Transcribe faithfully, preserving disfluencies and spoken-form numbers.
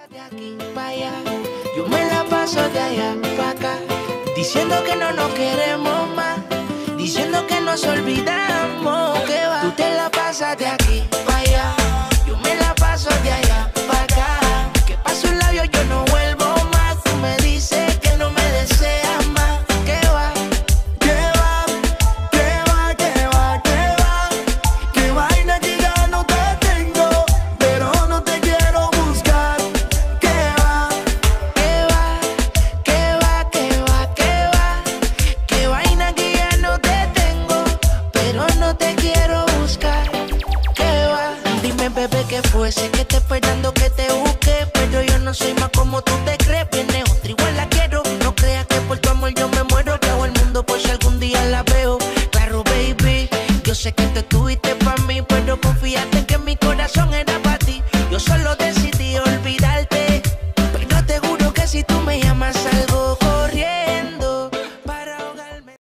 De aquí para allá, yo me la paso de allá para acá, diciendo que no nos queremos más, diciendo que nos olvidamos, que va. Tú te la pasas de aquí para allá, yo me la paso de allá para acá, que paso un labio yo no vuelvo más, tú me dices que no me deseas más, que va. Que va, que va, que va, que va, que vaina que ya no te tengo, pero no te quiero buscar. Que va, Que va, que va, que va, que va, que vaina que ya no te tengo, pero no te quiero buscar. Que va. Dime, bebé, qué fue, sé que te esperando que te busque, pero yo no soy más como tú te